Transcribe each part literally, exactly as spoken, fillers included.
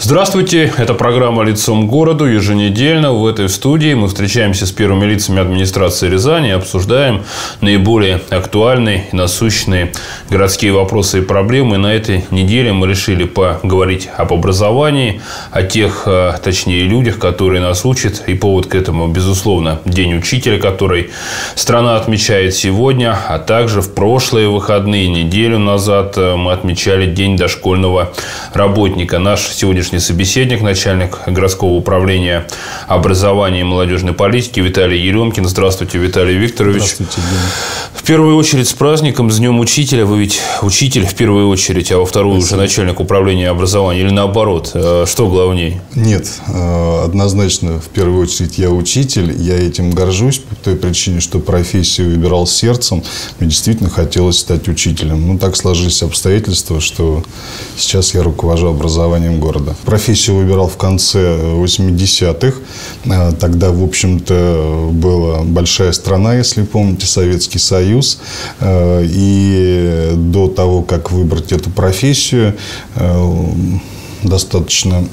Здравствуйте, это программа «Лицом к городу». Еженедельно в этой студии мы встречаемся с первыми лицами администрации Рязани и обсуждаем наиболее актуальные и насущные городские вопросы и проблемы. И на этой неделе мы решили поговорить об образовании, о тех, точнее, людях, которые нас учат. И повод к этому, безусловно, День учителя, который страна отмечает сегодня, а также в прошлые выходные, неделю назад, мы отмечали День дошкольного работника. Наш сегодняшний собеседник, начальник городского управления образования и молодежной политики Виталий Еремкин. Здравствуйте, Виталий Викторович. Здравствуйте, Дима. В первую очередь с праздником, с Днем учителя. Вы ведь учитель в первую очередь, а во вторую Спасибо. Уже начальник управления образования. Или наоборот, что главнее? Нет, однозначно в первую очередь я учитель. Я этим горжусь по той причине, что профессию выбирал сердцем. Мне действительно хотелось стать учителем. Ну, так сложились обстоятельства, что сейчас я руковожу образованием города. Профессию выбирал в конце восьмидесятых. Тогда, в общем-то, была большая страна, если помните, Советский Союз. И до того, как выбрать эту профессию, достаточно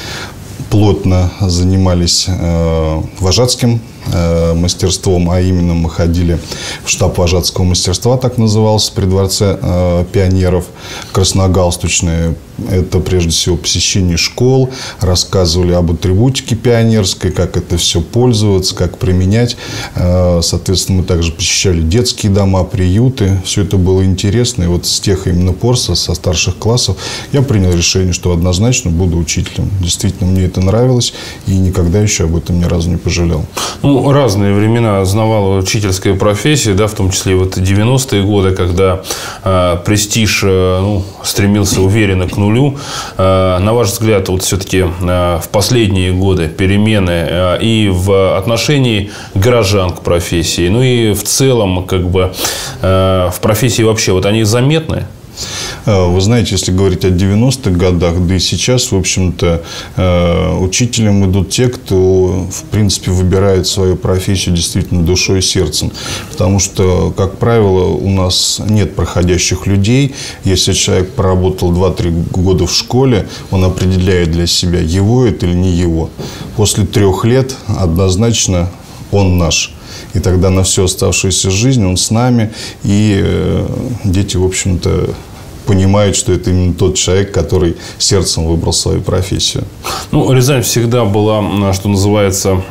плотно занимались вожатским мастерством, а именно мы ходили в штаб вожатского мастерства, так назывался, при дворце э, пионеров, красногалстучные. Это прежде всего посещение школ, рассказывали об атрибутике пионерской, как это все пользоваться, как применять. Э, соответственно, мы также посещали детские дома, приюты. Все это было интересно. И вот с тех именно пор, со, со старших классов, я принял решение, что однозначно буду учителем. Действительно, мне это нравилось, и никогда еще об этом ни разу не пожалел. Ну, разные времена знавала учительская профессия, да, в том числе вот девяностые годы, когда э, престиж э, ну, стремился уверенно к нулю. Э, на ваш взгляд, вот все-таки э, в последние годы перемены э, и в отношении горожан к профессии, ну и в целом, как бы, э, в профессии вообще, вот они заметны? Вы знаете, если говорить о девяностых годах, да и сейчас, в общем-то, учителем идут те, кто, в принципе, выбирает свою профессию действительно душой и сердцем. Потому что, как правило, у нас нет проходящих людей. Если человек проработал два-три года в школе, он определяет для себя, его это или не его. После трех лет однозначно он наш. И тогда на всю оставшуюся жизнь он с нами. И э, дети, в общем-то, понимают, что это именно тот человек, который сердцем выбрал свою профессию. Ну, Рязань всегда была, что называется,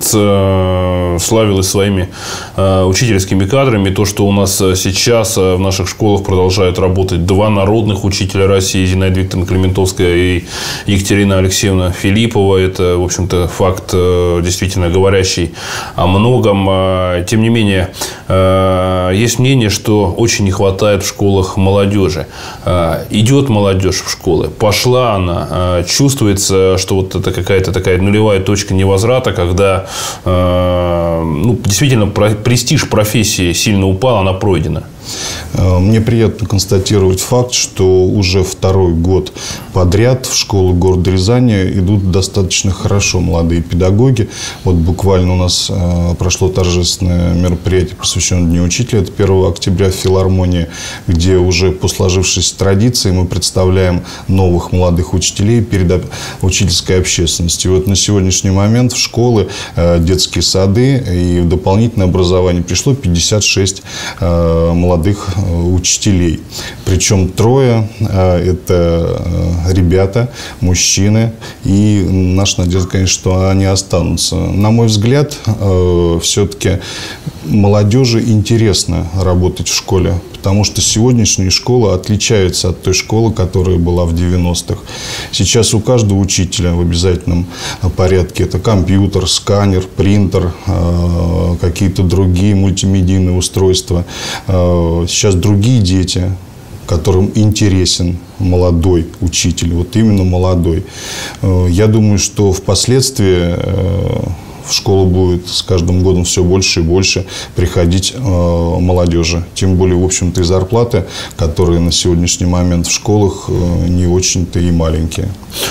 славилась своими учительскими кадрами. То, что у нас сейчас в наших школах продолжают работать два народных учителя России, Зинаида Викторовна Клементовская и Екатерина Алексеевна Филиппова, это, в общем-то, факт действительно говорящий о многом. Тем не менее, есть мнение, что очень не хватает в школах молодежи. Идет молодежь в школы, пошла она, чувствуется, что вот это какая-то такая нулевая точка невозврата, когда ну, действительно престиж профессии сильно упал, она пройдена. Мне приятно констатировать факт, что уже второй год подряд в школы города Рязани идут достаточно хорошо молодые педагоги. Вот буквально у нас прошло торжественное мероприятие, посвященное Дню учителя. Это первого октября в филармонии, где уже по сложившейся традиции мы представляем новых молодых учителей перед учительской общественностью. И вот на сегодняшний момент в школы, детские сады и в дополнительное образование пришло пятьдесят шесть молодых молодых учителей. Причем трое – это ребята, мужчины. И наша надежда, конечно, что они останутся. На мой взгляд, все-таки молодежи интересно работать в школе. Потому что сегодняшняя школа отличается от той школы, которая была в девяностых. Сейчас у каждого учителя в обязательном порядке это компьютер, сканер, принтер, какие-то другие мультимедийные устройства. Сейчас другие дети, которым интересен молодой учитель, вот именно молодой. Я думаю, что впоследствии в школу будет с каждым годом все больше и больше приходить молодежи. Тем более, в общем-то, и зарплаты, которые на сегодняшний момент в школах не очень-то и маленькие.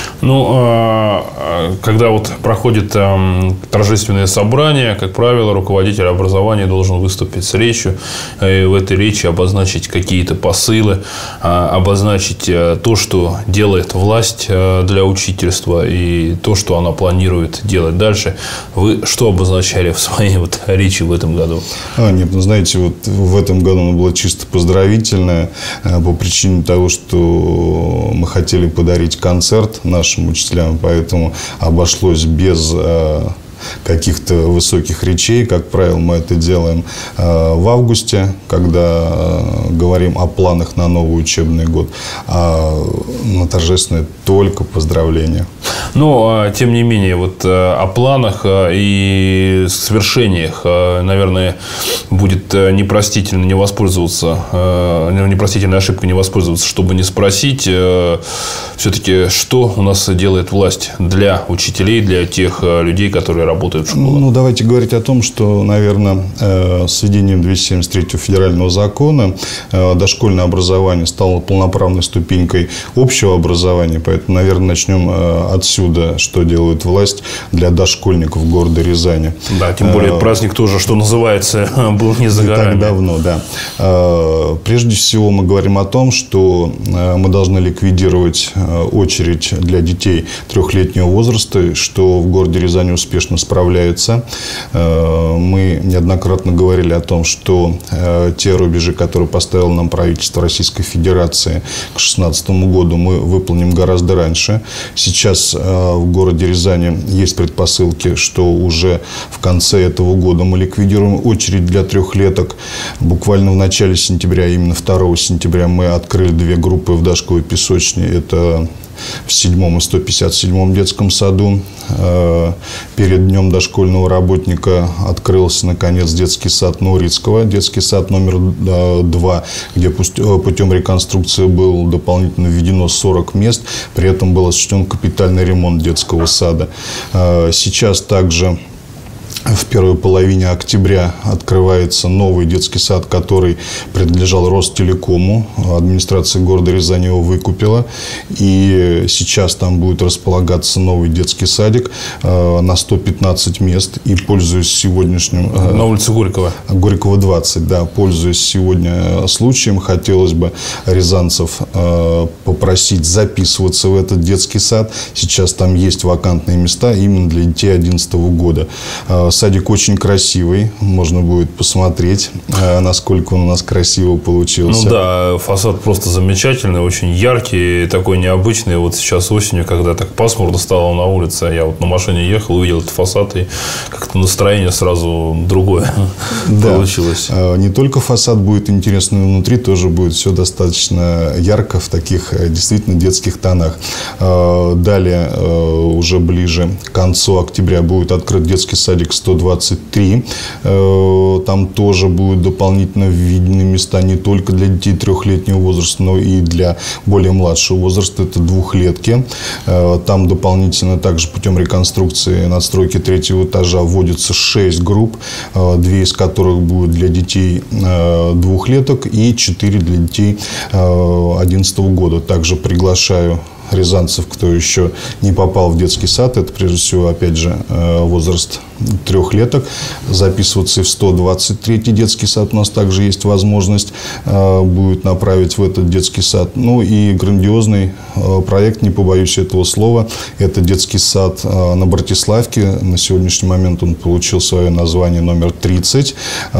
Ну, когда вот проходит торжественное собрание, как правило, руководитель образования должен выступить с речью, и в этой речи обозначить какие-то посылы, обозначить то, что делает власть для учительства, и то, что она планирует делать дальше. Вы что обозначали в своей вот речи в этом году? А, нет, ну, знаете, вот в этом году она была чисто поздравительная по причине того, что мы хотели подарить концерт нашим учителям, поэтому обошлось без каких-то высоких речей. Как правило, мы это делаем в августе, когда говорим о планах на новый учебный год. А на торжественное только поздравления. Но, тем не менее, вот о планах и свершениях, наверное, будет непростительно не воспользоваться, непростительной ошибкой не воспользоваться, чтобы не спросить, все-таки, что у нас делает власть для учителей, для тех людей, которые работают в школах? Ну, давайте говорить о том, что, наверное, с введением двести семьдесят третьего федерального закона дошкольное образование стало полноправной ступенькой общего образования. Поэтому, наверное, начнем отсюда, что делает власть для дошкольников города Рязани. Да, тем более праздник тоже, что называется, был не за горами. Не так давно, да. Прежде всего, мы говорим о том, что мы должны ликвидировать очередь для детей трехлетнего возраста, что в городе Рязани успешно справляется. Мы неоднократно говорили о том, что те рубежи, которые поставило нам правительство Российской Федерации к две тысячи шестнадцатому году, мы выполним гораздо раньше. Сейчас в городе Рязани есть предпосылки, что уже в конце этого года мы ликвидируем очередь для трехлеток. Буквально в начале сентября, именно второго сентября, мы открыли две группы в Дашковой песочне. Это в седьмом и сто пятьдесят седьмом детском саду. Перед днем дошкольного работника открылся, наконец, детский сад Наурицкого, детский сад номер два, где путем реконструкции было дополнительно введено сорок мест. При этом был осуществлен капитальный ремонт детского сада. Сейчас также в первой половине октября открывается новый детский сад, который принадлежал Ростелекому. Администрация города Рязани его выкупила. И сейчас там будет располагаться новый детский садик на сто пятнадцать мест. И, пользуясь сегодняшним... На улице Горького. Горького, двадцать, да. Пользуясь сегодня случаем, хотелось бы рязанцев попросить записываться в этот детский сад. Сейчас там есть вакантные места именно для детей две тысячи одиннадцатого года. Садик очень красивый. Можно будет посмотреть, насколько он у нас красиво получился. Ну да, фасад просто замечательный, очень яркий, такой необычный. Вот сейчас осенью, когда так пасмурно стало на улице, я вот на машине ехал, увидел этот фасад, и как-то настроение сразу другое да. получилось. Не только фасад будет интересный, но внутри тоже будет все достаточно ярко, в таких действительно детских тонах. Далее, уже ближе к концу октября, будет открыт детский садик сто двадцать три. Там тоже будут дополнительно введены места не только для детей трехлетнего возраста, но и для более младшего возраста. Это двухлетки. Там дополнительно также путем реконструкции надстройки третьего этажа вводится шесть групп, две из которых будут для детей двухлеток и четыре для детей две тысячи одиннадцатого года. Также приглашаю рязанцев, кто еще не попал в детский сад, это прежде всего, опять же, возраст трехлеток, записываться в сто двадцать третий детский сад. У нас также есть возможность будет направить в этот детский сад. Ну и грандиозный проект, не побоюсь этого слова, это детский сад на Братиславке. На сегодняшний момент он получил свое название номер тридцать.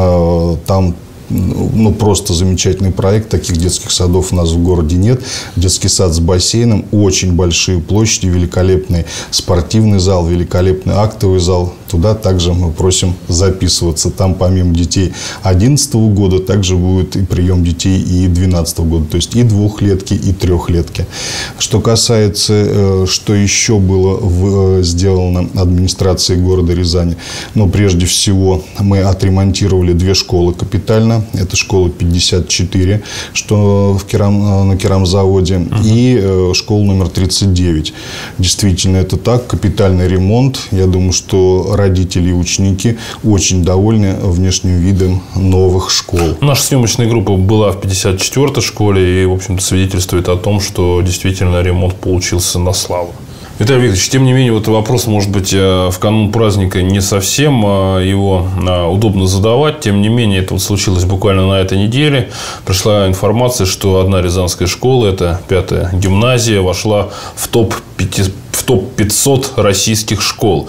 Там ну, просто замечательный проект. Таких детских садов у нас в городе нет. Детский сад с бассейном, очень большие площади, великолепный спортивный зал, великолепный актовый зал. Туда также мы просим записываться. Там помимо детей две тысячи одиннадцатого года также будет и прием детей и две тысячи двенадцатого года. То есть и двухлетки, и трехлетки. Что касается, что еще было сделано администрацией города Рязани. Ну, прежде всего, мы отремонтировали две школы капитально. Это школа пятьдесят четыре, что в керам, на керамзаводе, uh-huh. и школа номер тридцать девять. Действительно, это так. Капитальный ремонт. Я думаю, что родители и ученики очень довольны внешним видом новых школ. Наша съемочная группа была в пятьдесят четвёртой школе и, в общем-то, свидетельствует о том, что действительно ремонт получился на славу. Виталий Викторович, тем не менее, вот вопрос, может быть, в канун праздника не совсем его удобно задавать. Тем не менее, это вот случилось буквально на этой неделе. Пришла информация, что одна рязанская школа, это пятая гимназия, вошла в топ пятьсот в топ пятьсот российских школ.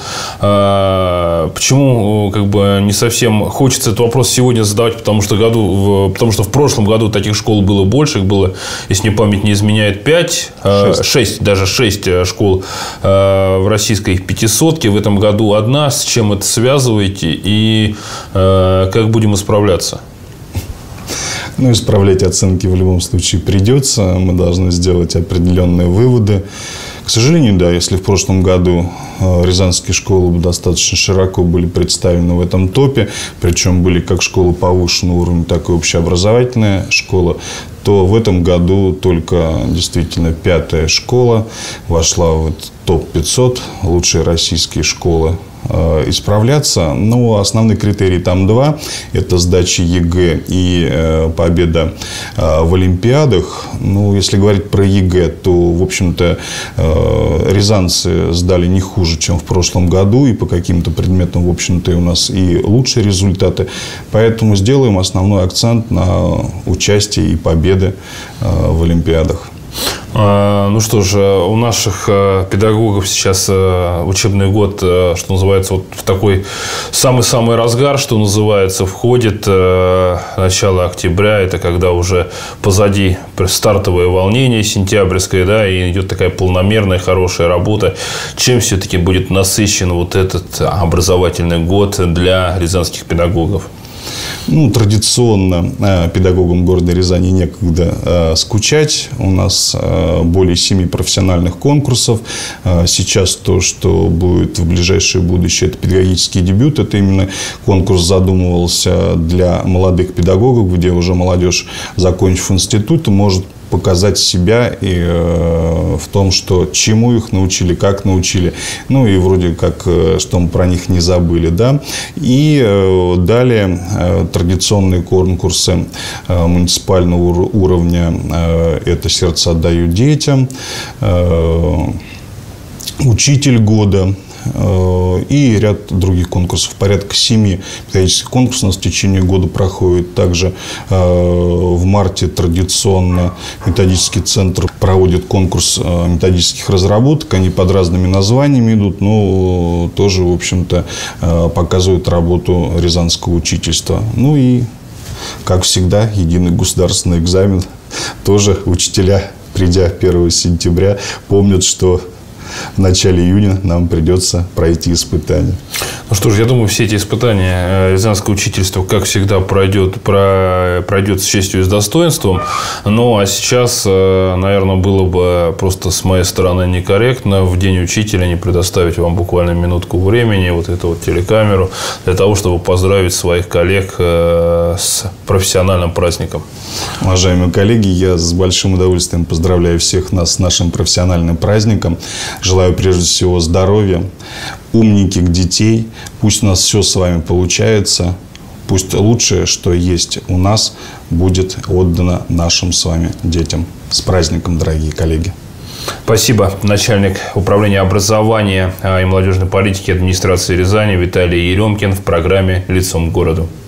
Почему как бы не совсем хочется этот вопрос сегодня задавать, потому что, году, потому что в прошлом году таких школ было больше, их было, если мне память не изменяет, пять, шесть, даже шесть школ в российской пятисотке. В этом году одна. С чем это связываете и как будем исправляться? Ну, исправлять оценки в любом случае придется. Мы должны сделать определенные выводы. К сожалению, да, если в прошлом году рязанские школы достаточно широко были представлены в этом топе, причем были как школы повышенного уровня, так и общеобразовательная школа, то в этом году только действительно пятая школа вошла в этот топ пятьсот, лучшие российские школы. Исправляться, но основные критерии там два. Это сдача ЕГЭ и э, победа э, в Олимпиадах. Ну, если говорить про ЕГЭ, то, в общем-то, э, рязанцы сдали не хуже, чем в прошлом году. И по каким-то предметам, в общем-то, и у нас и лучшие результаты. Поэтому сделаем основной акцент на участие и победы э, в Олимпиадах. Ну что ж, у наших педагогов сейчас учебный год, что называется, вот в такой самый-самый разгар, что называется, входит начало октября. Это когда уже позади стартовое волнение сентябрьское, да, и идет такая полномерная, хорошая работа. Чем все-таки будет насыщен вот этот образовательный год для рязанских педагогов? Ну, традиционно э, педагогам города Рязани некогда э, скучать. У нас э, более семи профессиональных конкурсов. Э, сейчас то, что будет в ближайшее будущее, это педагогический дебют. Это именно конкурс задумывался для молодых педагогов, где уже молодежь, закончив институт, может показать себя и э, в том, что чему их научили, как научили. Ну, и вроде как, э, что мы про них не забыли, да. И э, далее э, традиционные конкурсы э, муниципального уровня. Э, это «Сердце отдаю детям», э, «Учитель года». И ряд других конкурсов. Порядка семи педагогических конкурсов у нас в течение года проходит. Также в марте традиционно методический центр проводит конкурс методических разработок. Они под разными названиями идут, но тоже, в общем-то, показывают работу рязанского учительства. Ну и, как всегда, единый государственный экзамен. Тоже учителя, придя первого сентября, помнят, что в начале июня нам придется пройти испытания. Ну что ж, я думаю, все эти испытания рязанское учительство, как всегда, пройдет, про, пройдет с честью и с достоинством. Ну, а сейчас, наверное, было бы просто с моей стороны некорректно в День учителя не предоставить вам буквально минутку времени, вот эту вот телекамеру, для того, чтобы поздравить своих коллег с профессиональным праздником. Уважаемые коллеги, я с большим удовольствием поздравляю всех нас с нашим профессиональным праздником. Желаю прежде всего здоровья, умненьких детей. Пусть у нас все с вами получается. Пусть лучшее, что есть у нас, будет отдано нашим с вами детям. С праздником, дорогие коллеги. Спасибо. Начальник управления образования и молодежной политики администрации Рязани Виталий Еремкин в программе «Лицом к городу».